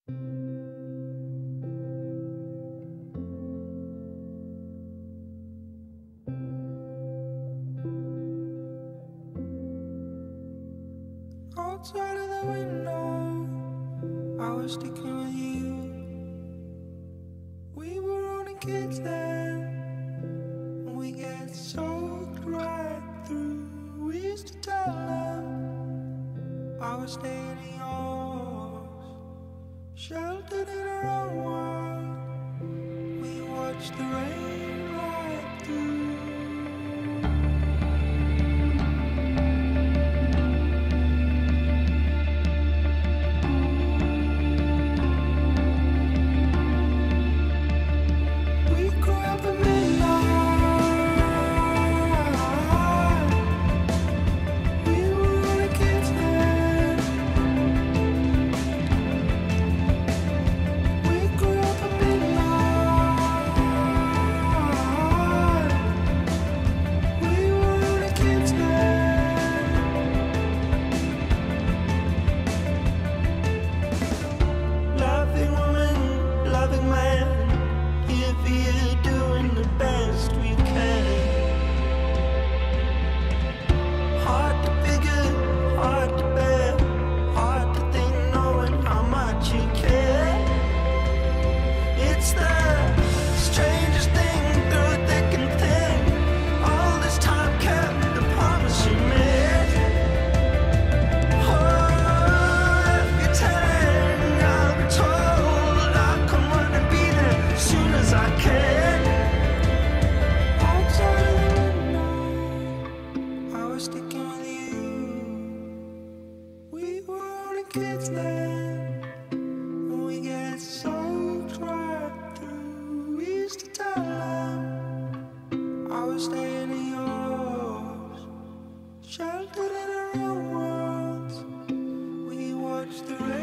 Outside of the window, I was sticking with you. We were only kids then, and we get soaked right through. We used to tell them I was staying in yours, sheltered in our own world. We watched the rain right through. Sheltered in our own worlds, we watch the rain.